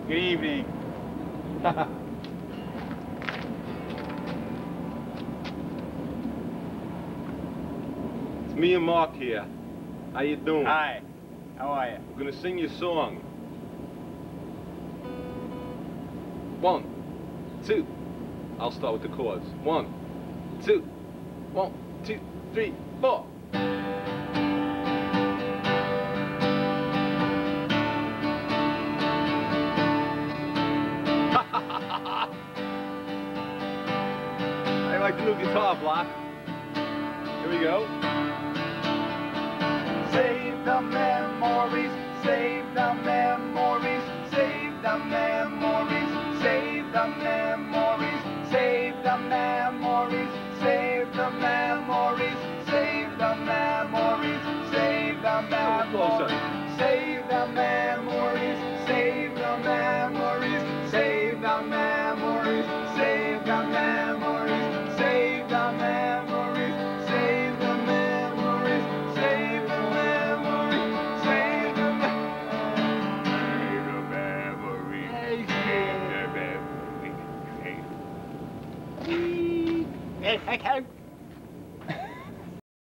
Good evening. It's me and Mark here. How you doing? Hi. How are you? We're gonna sing your song. 1, 2. I'll start with the chords. 1, 2. 1, 2, 3, 4. I like the new guitar block. Here we go. Save the memories, save the memories, save the memories, save the memories, save the memories, save the memories, save the memories, save the memories, save the memories, save the memories, save the memories, save the memories, save the memories, save the memories, save the memories, save the memories, save the memories. Yes, I can.